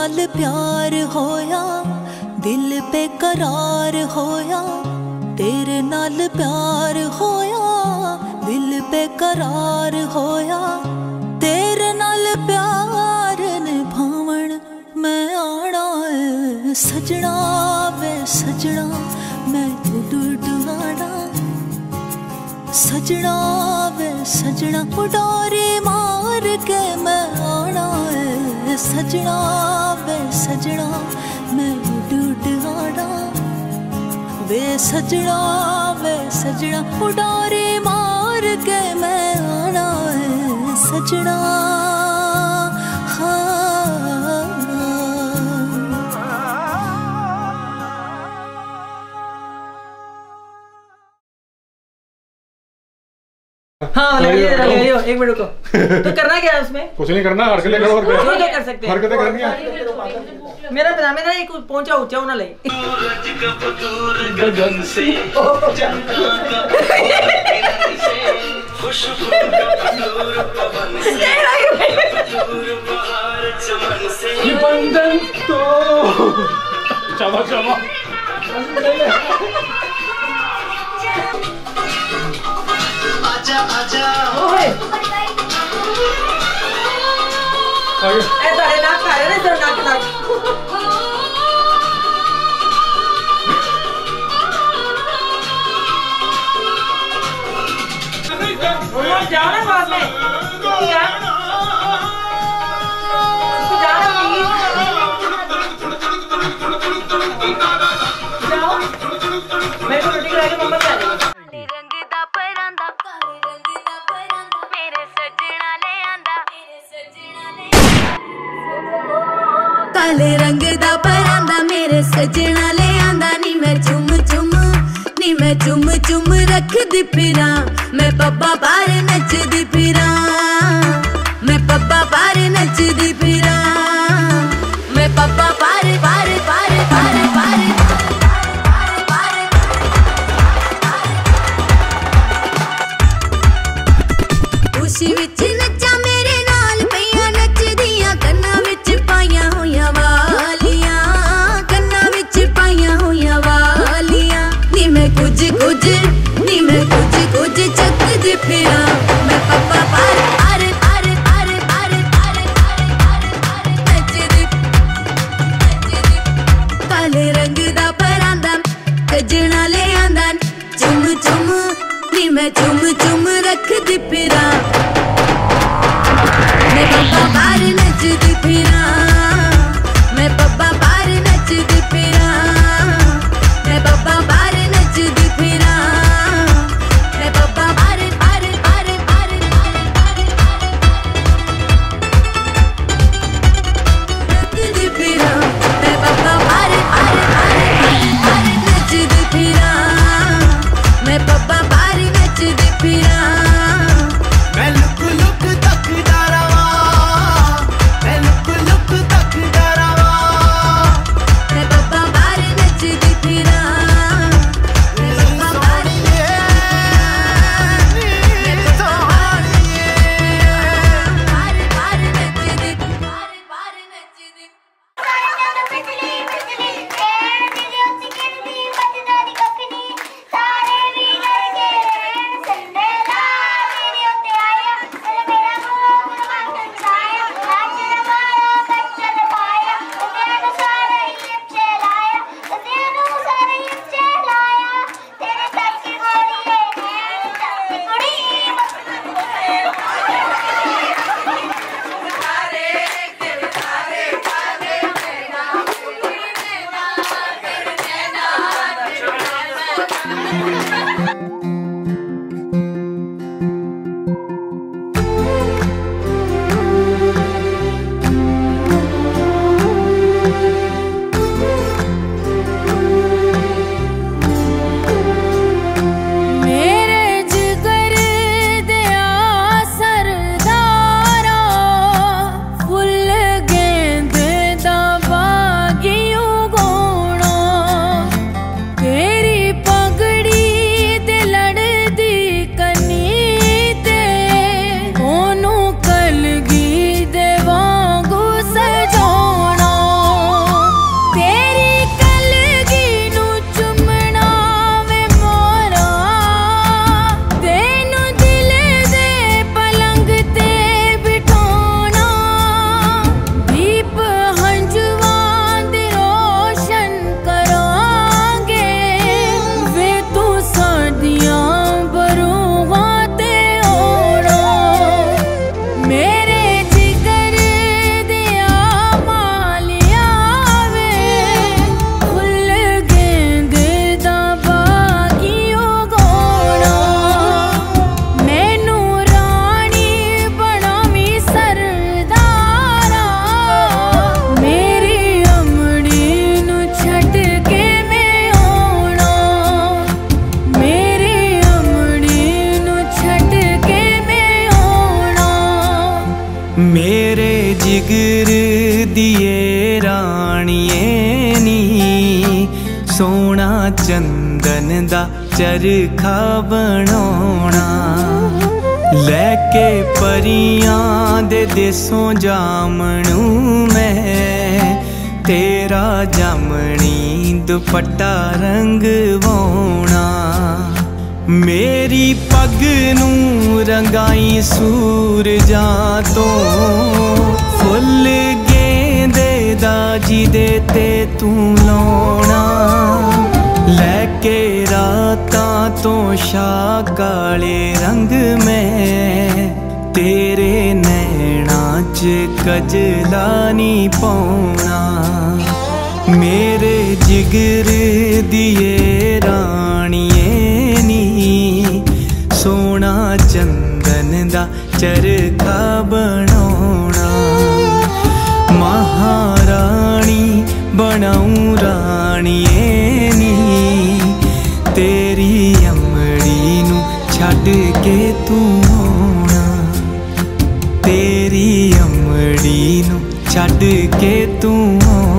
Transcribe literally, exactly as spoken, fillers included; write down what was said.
नाल प्यार होया, दिल पे करार होया। तेरे नाल प्यार होया, दिल पे करार होया। तेरे नाल प्यार निभावण मैं आना है सजना वे सजना, मैं उड़ उड़ आना सजना वे सजना। उडारी मार के मैं आना है सजना वे सजना, मैं उड़ उड़ आना वे सजना वे सजना। उडारी मार के मैं आना है सजना। हाँ लगाइए लगाइए, एक मिनट रुको। तो करना क्या है उसमें? कुछ नहीं करना, हरकतें करो और क्या क्या कर सकते हैं? हरकतें करनी है। मेरा बना मेरा एक पहुंचा ऊंचा होना ले। गगन से खुशबू ये बंधन तो क्षमा क्षमा। आजा आजा ओए ए तारे नाक तारे रे तो नाक नाक वो जाओ ना बाद में क्या तो जाओ प्लीज जाओ मैं तो रोटी खा के मम्मा से आ जाऊंगी। काले रंग दा परांदा मेरे सजना ले आंदा नी। मैं चुम चुम नी मैं चुम चुम रख दी फिरा, मैं पब्बा बार नचदी फिरा, मैं पब्बा बार नचदी फिरा, मैं पब्बा बार बार बार बार बार। खुशी विच नचा मेरे नाल पईयां नचदियां, कन्ना विच पाइयां होइयां वालियां, कन्ना विच पाइयां होइयां वालियां। नी मैं कुछ कुछ नी मैं कुछ कुछ चकदी फिरा, मैं पप्पा बार बार बार बार बार बार बार नचदी नचदी। काले रंग दा परांदा सजना ले आंदा, चुम चुम नी मैं चुम चुम रखदी फिरा, मैं पप्पा बार नचदी फिरा, मैं पप्पा बार नचदी फिरा, मैं पप्पा बार नचदी फिरा, मैं पप्पा बार बार बार बार नचदी फिरा, मैं पप्पा बार बार बार नचदी फिरा, मैं पप्पा बार नचदी फिरा। मैं लुक लुक तकदा रवा, मैं लुक लुक राणीए नी सोना चंदन दा चरखा बनाउणा लैके परियां दे देसों जामनू मैं तेरा जामनी दुपट्टा रंगवाउणा मेरी पग नू रंगाई सूरजां तो फुल गेंदे दा जिदे ते तू लाउणा लैके रातां तो शाह काले रंग में तेरे नैना च कजला नी पाउणा मेरे जिगर दिए राणीए नी सोना चंदन दा चरखा बनाउणा महारानी बनाऊं राणीए नी तेरी अमड़ी नू छड्ड के तू आउणा तेरी अमड़ी नू छड्ड के तू आउणा।